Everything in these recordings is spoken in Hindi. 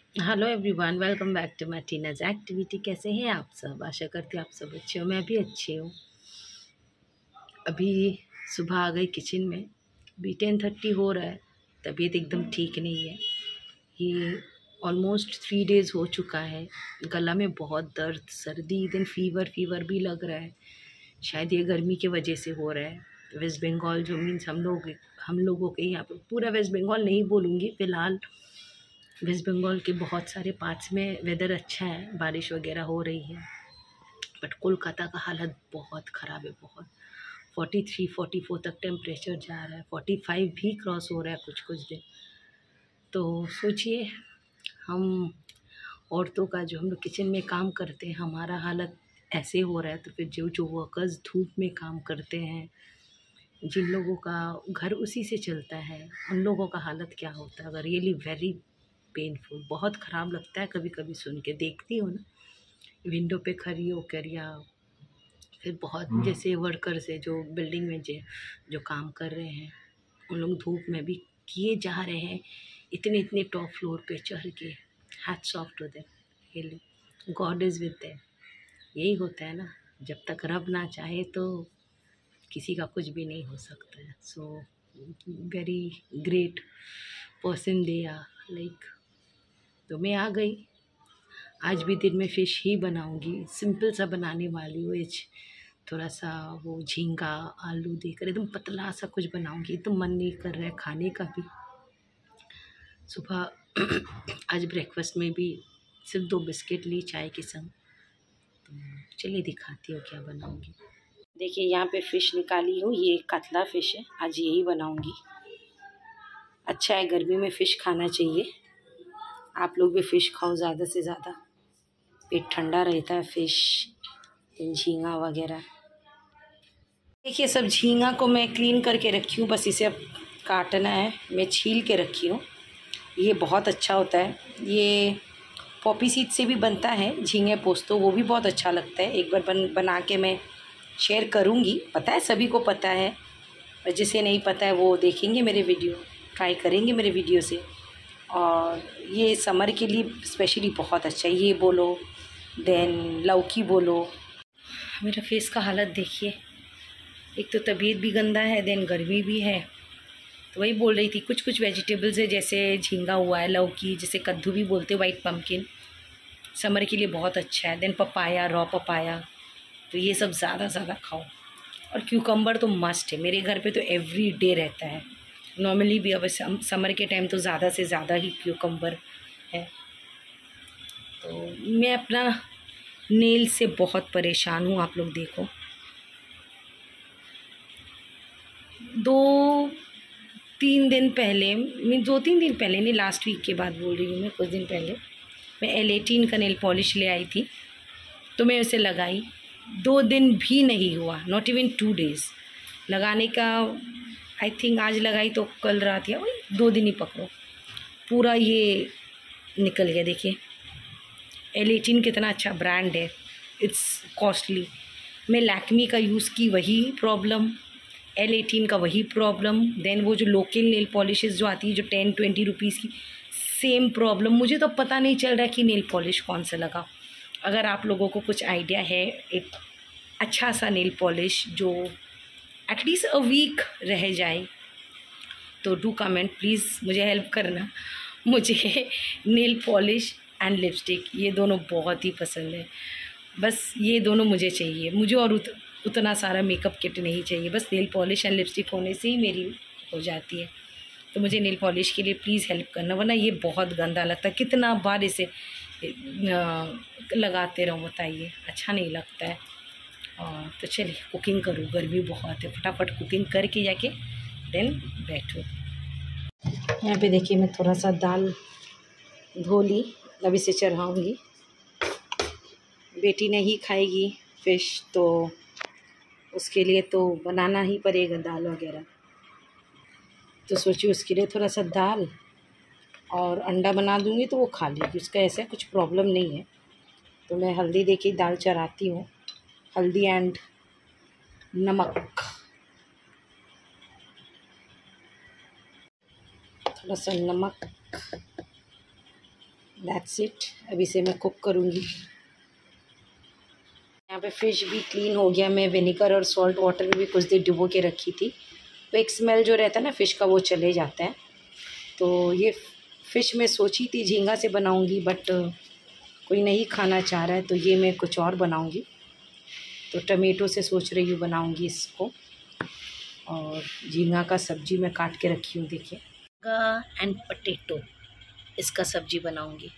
Hello everyone, welcome back to my teenage activity. कैसे हैं आप सब? आशा करती हूँ आप सब अच्छे हो। मैं भी अच्छी हूँ। अभी सुबह आ गई किचन में। अभी 10:30 हो रहा है। तबीयत एकदम ठीक नहीं है। ये ऑलमोस्ट 3 डेज़ हो चुका है। गला में बहुत दर्द, सर्दी, देन फीवर भी लग रहा है। शायद ये गर्मी की वजह से हो रहा है। वेस्ट बंगाल जो मीन्स हम लोगों के यहाँ पे, पूरा वेस्ट बंगाल नहीं बोलूँगी फ़िलहाल, वेस्ट बंगाल के बहुत सारे पार्ट्स में वेदर अच्छा है, बारिश वगैरह हो रही है। बट कोलकाता का हालत बहुत ख़राब है। बहुत 43-44 तक टेम्परेचर जा रहा है। 45 भी क्रॉस हो रहा है कुछ कुछ दिन। तो सोचिए, हम औरतों का, जो हम लोग किचन में काम करते हैं, हमारा हालत ऐसे हो रहा है। तो फिर जो जो वर्कर्स धूप में काम करते हैं, जिन लोगों का घर उसी से चलता है, उन लोगों का हालत क्या होता है? अगर रियली वेरी पेनफुल, बहुत ख़राब लगता है कभी कभी सुन के। देखती हूँ ना, विंडो पे खड़ी होकर, या फिर बहुत जैसे वर्कर्स है जो बिल्डिंग में जो काम कर रहे हैं, उन लोग धूप में भी किए जा रहे हैं, इतने इतने टॉप फ्लोर पे चढ़ के। Hats off to them, really God is with them. यही होता है ना, जब तक रब ना चाहे तो किसी का कुछ भी नहीं हो सकता है। So very great person they are, like. तो मैं आ गई। आज भी दिन में फ़िश ही बनाऊंगी। सिंपल सा बनाने वाली हूँ। एज थोड़ा सा वो झींगा आलू देकर एकदम पतला सा कुछ बनाऊंगी। तो मन नहीं कर रहा है खाने का भी। सुबह आज ब्रेकफास्ट में भी सिर्फ 2 बिस्किट ली चाय के संग। तो चलिए दिखाती हूँ क्या बनाऊंगी। देखिए, यहाँ पे फ़िश निकाली हूँ। ये कतला फ़िश है, आज यही बनाऊंगी। अच्छा है, गर्मी में फ़िश खाना चाहिए। आप लोग भी फ़िश खाओ ज़्यादा से ज़्यादा, पेट ठंडा रहता है। फ़िश, झींगा वगैरह। देखिए, सब झींगा को मैं क्लीन करके रखी हूँ, बस इसे अब काटना है। मैं छील के रखी हूँ। ये बहुत अच्छा होता है। ये पॉपी सीड से भी बनता है झींगे पोस्तो, वो भी बहुत अच्छा लगता है। एक बार बना के मैं शेयर करूँगी। पता है, सभी को पता है, और जिसे नहीं पता है वो देखेंगे मेरे वीडियो, ट्राई करेंगे मेरे वीडियो से। और ये समर के लिए स्पेशली बहुत अच्छा है। ये बोलो, देन लौकी बोलो। मेरा फेस का हालत देखिए, एक तो तबीयत भी गंदा है, देन गर्मी भी है। तो वही बोल रही थी, कुछ कुछ वेजिटेबल्स है, जैसे झींगा हुआ है, लौकी, जिसे कद्दू भी बोलते हैं, वाइट पम्पकिन, समर के लिए बहुत अच्छा है। देन पपाया, रॉ पपाया, तो ये सब ज़्यादा खाओ। और क्यूकम्बर तो मस्ट है। मेरे घर पे तो एवरी डे रहता है। नॉर्मली भी अब समर के टाइम तो ज़्यादा से ज़्यादा ही क्यूकम्बर है। तो मैं अपना नेल से बहुत परेशान हूँ। आप लोग देखो, 2-3 दिन पहले, मैं 2-3 दिन पहले नहीं, लास्ट वीक के बाद बोल रही हूँ मैं, कुछ दिन पहले मैं L18 का नेल पॉलिश ले आई थी। तो मैं उसे लगाई, 2 दिन भी नहीं हुआ, नॉट इवन 2 डेज़ लगाने का। आई थिंक आज लगाई तो कल रात, या वही 2 दिन ही पकड़ो, पूरा ये निकल गया। देखिए, L18 कितना अच्छा ब्रांड है, इट्स कॉस्टली। मैं लैक्मी का यूज़ की, वही प्रॉब्लम। L18 का वही प्रॉब्लम। देन वो जो लोकल नेल पॉलिशेस जो आती है, जो 10-20 रुपीज़ की, सेम प्रॉब्लम। मुझे तो पता नहीं चल रहा कि नेल पॉलिश कौन सा लगा। अगर आप लोगों को कुछ आइडिया है एक अच्छा सा नेल पॉलिश जो एटलीस्ट अ वीक रह जाए, तो डू कमेंट प्लीज़, मुझे हेल्प करना। मुझे नेल पॉलिश एंड लिपस्टिक, ये दोनों बहुत ही पसंद है। बस ये दोनों मुझे चाहिए। मुझे और उतना सारा मेकअप किट नहीं चाहिए, बस नेल पॉलिश एंड लिपस्टिक होने से ही मेरी हो जाती है। तो मुझे नेल पॉलिश के लिए प्लीज़ हेल्प करना, वरना ये बहुत गंदा लगता है। कितना बार इसे लगाते रहो, बताइए, अच्छा नहीं लगता है। और तो चलिए कुकिंग करूँ, गर्मी बहुत है, फटाफट कुकिंग करके जाके देन बैठो। यहाँ पे देखिए, मैं थोड़ा सा दाल धो ली, अब इसे चढ़ाऊँगी। बेटी नहीं खाएगी फ़िश, तो उसके लिए तो बनाना ही पड़ेगा दाल वगैरह। तो सोचिए, उसके लिए थोड़ा सा दाल और अंडा बना दूँगी तो वो खा लेगी, उसका ऐसा कुछ प्रॉब्लम नहीं है। तो मैं हल्दी दे के दाल चढ़ाती हूँ, हल्दी एंड नमक, थोड़ा सा नमक, दैट्स इट। अब इसे मैं कुक करूँगी। यहाँ पे फ़िश भी क्लीन हो गया। मैं विनेगर और सॉल्ट वाटर में भी कुछ देर डुबो के रखी थी, तो एक स्मेल जो रहता है ना फ़िश का वो चले जाता है। तो ये फ़िश मैं सोची थी झींगा से बनाऊँगी, बट कोई नहीं खाना चाह रहा है, तो ये मैं कुछ और बनाऊँगी। तो टमेटो से सोच रही हूँ बनाऊँगी इसको, और झींगा का सब्ज़ी मैं काट के रखी हूँ। देखिए, झींगा एंड पोटैटो, इसका सब्ज़ी बनाऊँगी।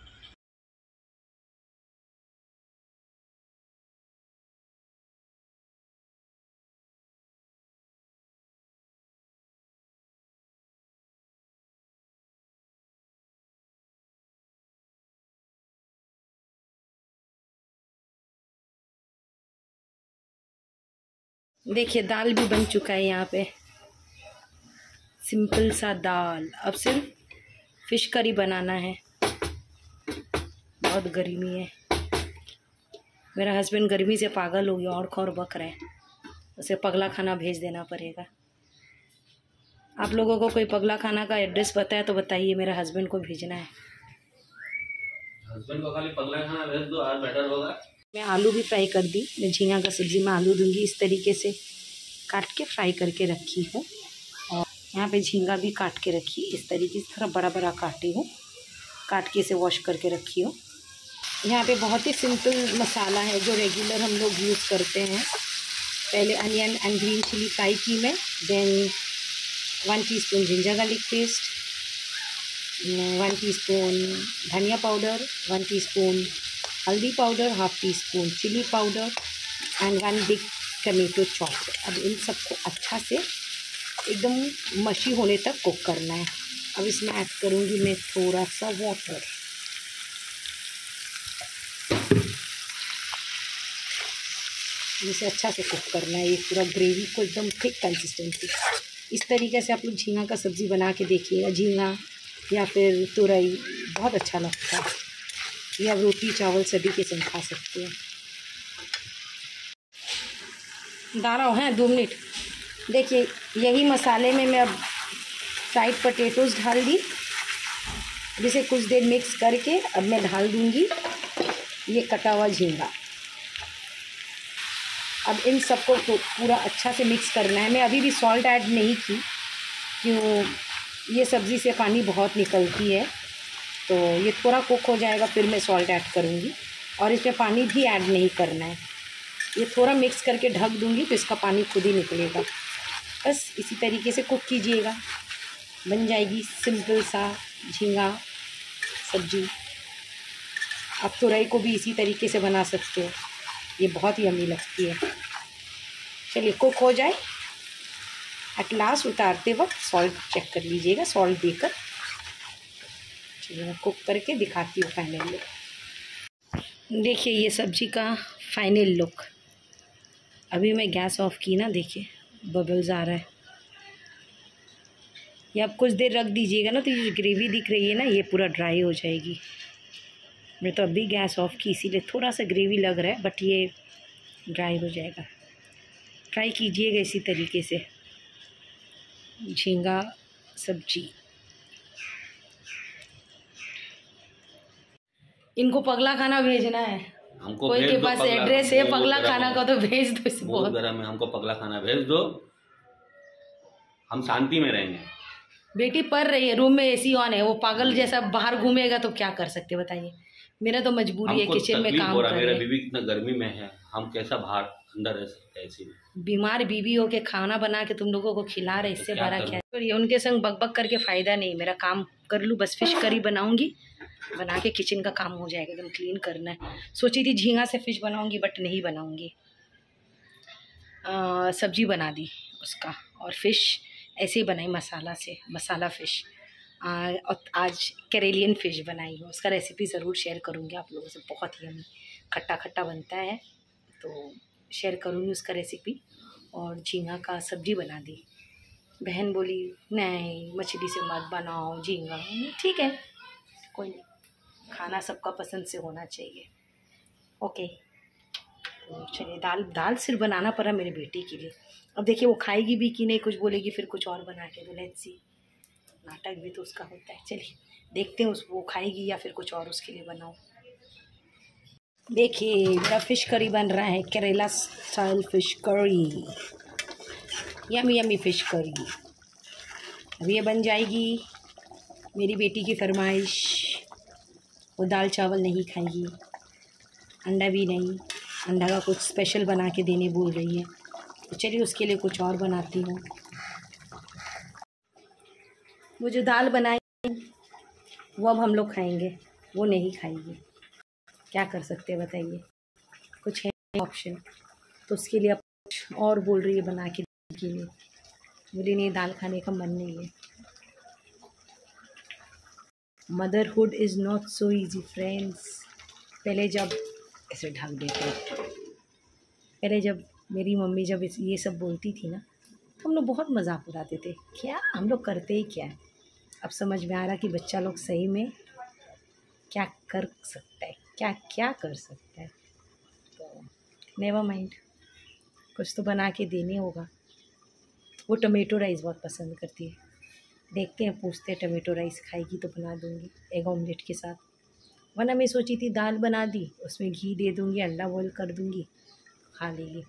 देखिए दाल भी बन चुका है यहाँ पे, सिंपल सा दाल। अब सिर्फ फ़िश करी बनाना है। बहुत गर्मी है, मेरा हस्बैंड गर्मी से पागल हो गया और खौर बक रहा है। उसे पगला खाना भेज देना पड़ेगा। आप लोगों को कोई पगला खाना का एड्रेस पता है तो बताइए, मेरे हस्बैंड को भेजना है। हस्बैंड को खाली पगला खाना भेज दो, आज बेटर होगा। मैं आलू भी फ्राई कर दी। मैं झींगा का सब्ज़ी में आलू दूंगी, इस तरीके से काट के फ्राई करके रखी हूँ। और यहाँ पे झींगा भी काट के रखी, इस तरीके से थोड़ा बड़ा बड़ा काटी हूँ, काट के इसे वॉश करके रखी हूँ। यहाँ पे बहुत ही सिंपल मसाला है जो रेगुलर हम लोग यूज़ करते हैं। पहले onion and green chilli fry की मैं, then 1 teaspoon ginger garlic paste, 1 teaspoon धनिया पाउडर, 1 टीस्पून हल्दी powder, half teaspoon chilli powder and 1 big tomato chop. अब इन सबको अच्छा से एकदम मशी होने तक कुक करना है। अब इसमें ऐड करूँगी मैं थोड़ा सा वाटर। इसे अच्छा से कुक करना है, ये पूरा ग्रेवी को एकदम थिक कंसिस्टेंसी। इस तरीके से आप लोग झींगा का सब्ज़ी बना के देखिएगा। झींगा या फिर तुरई बहुत अच्छा लगता है। ये आप रोटी चावल सभी के संग खा सकते हैं। दारा हैं 2 मिनट। देखिए यही मसाले में मैं अब फ्राइड पोटैटोज़ डाल दी, जिसे कुछ देर मिक्स करके अब मैं डाल दूँगी ये कटा हुआ झींगा। अब इन सबको तो पूरा अच्छा से मिक्स करना है। मैं अभी भी सॉल्ट ऐड नहीं की, क्यों, ये सब्ज़ी से पानी बहुत निकलती है, तो ये थोड़ा कुक हो जाएगा फिर मैं सॉल्ट ऐड करूँगी। और इसमें पानी भी ऐड नहीं करना है, ये थोड़ा मिक्स करके ढक दूँगी तो इसका पानी खुद ही निकलेगा। बस इसी तरीके से कुक कीजिएगा, बन जाएगी सिंपल सा झींगा सब्ज़ी। आप तुरई को भी इसी तरीके से बना सकते हो, ये बहुत यम्मी लगती है। चलिए कुक हो जाए, एट लास्ट उतारते वक्त सॉल्ट चेक कर लीजिएगा, सॉल्ट देकर। चलिए मैं कुक करके दिखाती हूँ फाइनल लुक। देखिए ये सब्ज़ी का फाइनल लुक। अभी मैं गैस ऑफ की ना, देखिए बबल्स आ रहा है। ये आप कुछ देर रख दीजिएगा ना, तो ये ग्रेवी दिख रही है ना, ये पूरा ड्राई हो जाएगी। मैं तो अभी गैस ऑफ की, इसीलिए थोड़ा सा ग्रेवी लग रहा है, बट ये ड्राई हो जाएगा। ट्राई कीजिएगा इसी तरीके से झींगा सब्जी। इनको पगला खाना भेजना है, हमको कोई के पास एड्रेस है पगला खाना का तो भेज दो। इसे बहुत गर्म है, हमको पगला खाना भेज दो, हम शांति में रहेंगे। बेटी पढ़ रही है, रूम में एसी ऑन है, वो पागल जैसा बाहर घूमेगा तो क्या कर सकते बताइए। मेरा तो मजबूरी है किचन में काम कर रहे। मेरा बीवी कितना गर्मी में है, हम कैसा बाहर अंदर रह सकते हैं ऐसे में। बीमार बीवी हो के खाना बना के तुम लोगों को खिला रहे, इससे बड़ा क्या। तो ये उनके संग बकबक करके फ़ायदा नहीं, मेरा काम कर लूँ बस। फ़िश करी बनाऊँगी, बना के किचन का काम हो जाएगा, एकदम क्लीन करना है। सोची थी झींगा से फ़िश बनाऊँगी, बट नहीं बनाऊँगी, सब्जी बना दी उसका, और फ़िश ऐसे ही बनाई मसाला से, मसाला फ़िश। और आज करेलियन फ़िश बनाई हूँ, उसका रेसिपी ज़रूर शेयर करूँगी आप लोगों से। बहुत ही यम्मी खट्टा खट्टा बनता है, तो शेयर करूँगी उसका रेसिपी। और झींगा का सब्ज़ी बना दी। बहन बोली नहीं मछली से मत बनाओ झींगा, ठीक है कोई नहीं, खाना सबका पसंद से होना चाहिए। ओके, तो चलिए दाल सिर्फ बनाना पड़ा मेरे बेटे के लिए। अब देखिए वो खाएगी भी कि नहीं, कुछ बोलेगी फिर कुछ और बना के, तो लेट्स सी। नाटक भी तो उसका होता है। चलिए देखते हैं उसको खाएगी या फिर कुछ और उसके लिए बनाऊं। देखिए मेरा फ़िश करी बन रहा है, Kerala style fish curry, yummy yummy fish curry. अब ये बन जाएगी। मेरी बेटी की फरमाइश, वो दाल चावल नहीं खाएगी, अंडा भी नहीं, अंडा का कुछ स्पेशल बना के देने बोल रही है, तो चलिए उसके लिए कुछ और बनाती हूँ। वो जो दाल बनाई वो अब हम लोग खाएंगे, वो नहीं खाएगी। क्या कर सकते हैं बताइए, कुछ है ऑप्शन, तो उसके लिए अब कुछ और बोल रही है बना के देने के लिए। मुझे नहीं, दाल खाने का मन नहीं है। Motherhood is not so easy friends. पहले जब ऐसे ढक देते, पहले जब मेरी मम्मी जब ये सब बोलती थी ना, तो हम लोग बहुत मजाक उड़ाते थे। क्या हम लोग करते ही क्या है। अब समझ में आ रहा कि बच्चा लोग सही में क्या कर सकता है, क्या क्या कर सकता है। तो नेवर माइंड, कुछ तो बना के देने होगा। वो टमेटो राइस बहुत पसंद करती है, देखते हैं, पूछते हैं टमेटो राइस खाएगी तो बना दूँगी एग ऑमलेट के साथ। वरना मैं सोची थी दाल बना दी, उसमें घी दे दूँगी, अंडा बॉईल कर दूँगी, खा लेगी।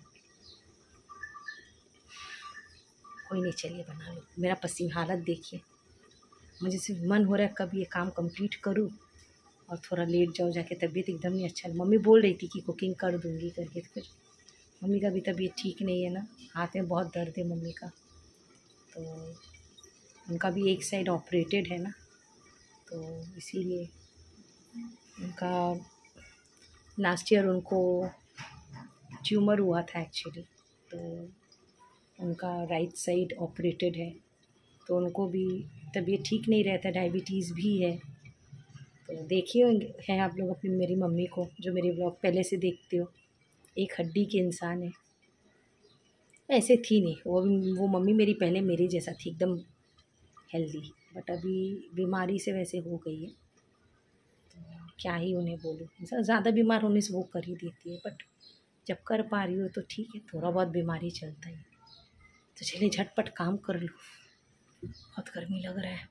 कोई नहीं, चलिए बना लो। मेरा पसीना हालत देखिए, मुझे सिर्फ मन हो रहा है कब ये काम कंप्लीट करूँ और थोड़ा लेट जाओ जाके। तबीयत एकदम नहीं अच्छा। मम्मी बोल रही थी कि कुकिंग कर दूँगी करके, तो फिर मम्मी का भी तबीयत ठीक नहीं है ना, हाथ में बहुत दर्द है मम्मी का, तो उनका भी एक साइड ऑपरेटेड है ना, तो इसीलिए उनका लास्ट ईयर उनको ट्यूमर हुआ था एक्चुअली, तो उनका राइट साइड ऑपरेटेड है, तो उनको भी तबीयत ठीक नहीं रहता, डायबिटीज़ भी है। तो देखिए हैं आप लोग अपनी मेरी मम्मी को, जो मेरे ब्लॉग पहले से देखते हो, एक हड्डी के इंसान है। ऐसे थी नहीं वो मम्मी मेरी पहले मेरी जैसा थी, एकदम हेल्दी, बट अभी बीमारी से वैसे हो गई है। तो क्या ही उन्हें बोलूँ, ज़्यादा बीमार होने से वो कर ही देती है, बट जब कर पा रही हो तो ठीक है, थोड़ा बहुत बीमारी चलता है। तो चलिए झटपट काम कर लो, बहुत गर्मी लग रहा है।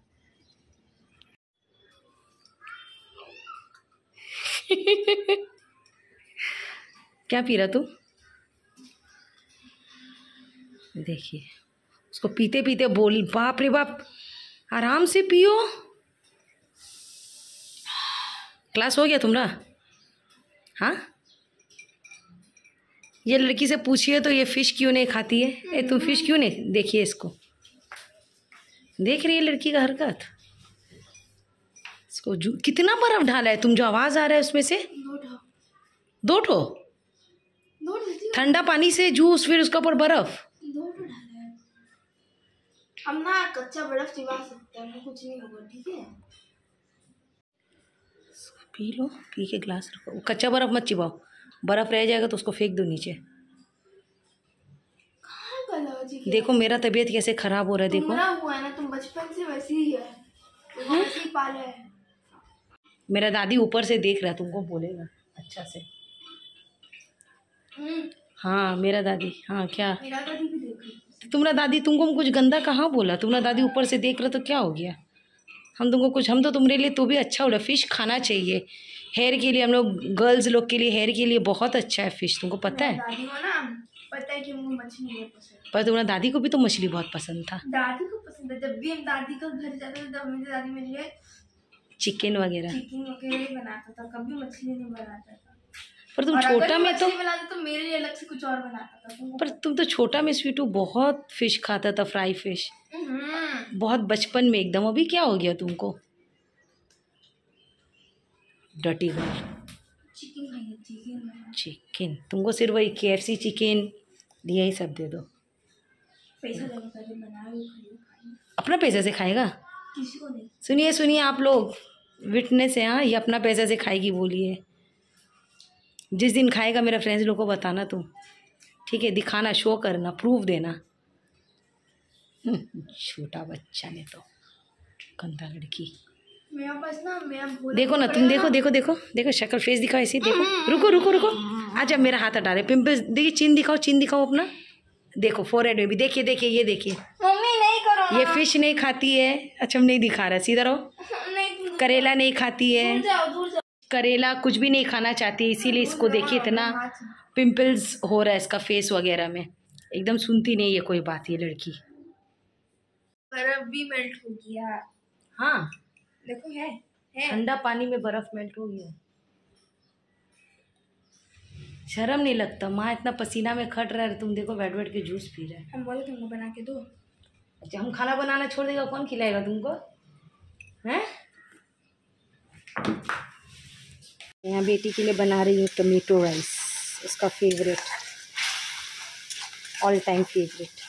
क्या पी रहा तू? देखिए उसको पीते पीते बोल, बाप रे बाप, आराम से पियो। क्लास हो गया तुम्हारा? हाँ, ये लड़की से पूछिए तो ये फ़िश क्यों नहीं खाती है। ए तुम फ़िश क्यों नहीं, देखिए इसको, देख रही है लड़की का हरकत। इसको कितना बर्फ डाला है तुम, जो आवाज़ आ रहा है उसमें से? दो ठो ठंडा पानी से जूस, फिर उसके ऊपर बर्फ। हम ना कच्चा बर्फ चिपा सकते हैं, कुछ नहीं होगा, ठीक है? पी लो, पी के ग्लास रखो। कच्चा बर्फ मत चिबाओ, बर्फ रह जाएगा तो उसको फेंक दो नीचे। देखो मेरा तबीयत कैसे खराब हो रहा है, देखो। हुआ है ना, तुम बचपन से वैसे ही है, वैसे ही पाले है। मेरा दादी ऊपर से देख रहा है, तुमको बोलेगा अच्छा से। हाँ मेरा दादी, हाँ क्या, मेरा दादी भी देख रही है। तुम्हारा दादी तुमको कुछ गंदा कहाँ बोला? तुम्हारा दादी ऊपर से देख रहा तो क्या हो गया? हम तुमको कुछ, हम तो तुम्हारे लिए तो भी अच्छा हो रहा। फ़िश खाना चाहिए हेयर के लिए, हम लोग गर्ल्स लोग के लिए हेयर के लिए बहुत अच्छा है फ़िश, तुमको पता है? दादी को ना पता है कि उनको मछली नहीं पसंद, पर तुम्हारा दादी को भी तो मछली बहुत पसंद था। दादी को पसंद है। जब भी हम दादी का घर जाते थे तब मेरी दादी मेरे लिए चिकन वगैरह ही बनाता था, कभी मछली नहीं बनाता था। पर तुम छोटा में तो बनाता तो मेरे लिए अलग से कुछ और बनाता था। पर तुम तो छोटा में स्वीटू बहुत फ़िश खाता था, फ्राई फ़िश, बहुत बचपन में एकदम। अभी क्या हो गया तुमको? Dirty girl. चिकन तुमको सिर्फ वही KFC चिकन यही सब दे दो। पैसा बना, अपना पैसे से खाएगा? किसी को नहीं। सुनिए सुनिए आप लोग, विटनेस है। हाँ, ये अपना पैसे से खाएगी बोलिए। जिस दिन खाएगा मेरा फ्रेंड्स लोग को बताना तुम, ठीक है? दिखाना, शो करना, प्रूफ देना। छोटा बच्चा ने तो, गंदा लड़की। मेरे पास ना, देखो ना तुम, देखो देखो देखो देखो शक्ल फेस दिखाओ ऐसे, देखो। रुको रुको रुको, आजा, मेरा हाथ हटा रहे। पिंपल्स देखिए, चिन दिखाओ, चिन दिखाओ अपना, देखो फोरहेड में भी, देखिए देखिए, ये देखिए। मम्मी नहीं करो, ये फ़िश नहीं खाती है। अच्छा हम नहीं दिखा रहा, सीधा रहो। नहीं तुम करेला नहीं खाती है, दूर जाओ दूर जाओ। करेला कुछ भी नहीं खाना चाहती है, इसीलिए इसको देखिए इतना पिंपल्स हो रहा है इसका फेस वगैरह में। एकदम सुनती नहीं है कोई बात ये लड़की। बर्फ भी मेल्ट हो गया। हाँ देखो है ठंडा पानी में बर्फ मेल्ट हो गया। शर्म नहीं लगता? माँ इतना पसीना में खट रहा है, तुम देखो बैठ बैठ के जूस पी रहा है। हम बोले तुमको बना के दो। अच्छा हम खाना बनाना छोड़ देगा, कौन खिलाएगा तुमको? हैं? यहाँ बेटी के लिए बना रही हूँ टमेटो राइस, उसका फेवरेट, ऑल टाइम फेवरेट।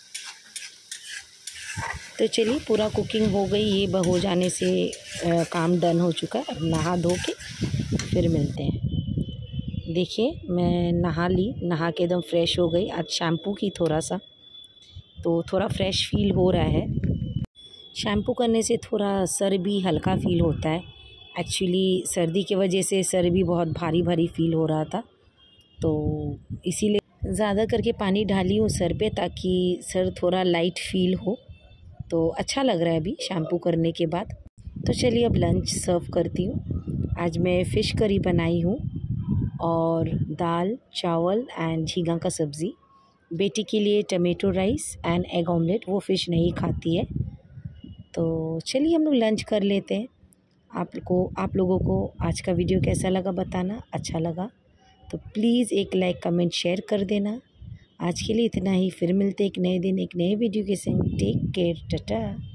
तो चलिए पूरा कुकिंग हो गई, ये हो जाने से काम डन हो चुका है। अब नहा धो के फिर मिलते हैं। देखिए मैं नहा ली, नहा के एकदम फ्रेश हो गई। आज शैम्पू की थोड़ा सा, तो थोड़ा फ्रेश फील हो रहा है। शैम्पू करने से थोड़ा सर भी हल्का फील होता है। एक्चुअली सर्दी की वजह से सर भी बहुत भारी भारी फील हो रहा था, तो इसीलिए ज़्यादा करके पानी डाली हूँ सर पे, ताकि सर थोड़ा लाइट फील हो। तो अच्छा लग रहा है अभी शैम्पू करने के बाद। तो चलिए अब लंच सर्व करती हूँ। आज मैं फ़िश करी बनाई हूँ और दाल चावल एंड झींगा का सब्ज़ी। बेटी के लिए tomato rice and egg omelette, वो फ़िश नहीं खाती है। तो चलिए हम लोग लंच कर लेते हैं। आप लोगों को आज का वीडियो कैसा लगा बताना। अच्छा लगा तो प्लीज़ एक लाइक कमेंट शेयर कर देना। आज के लिए इतना ही, फिर मिलते एक नए दिन एक नए वीडियो के संग। Take care, Tata.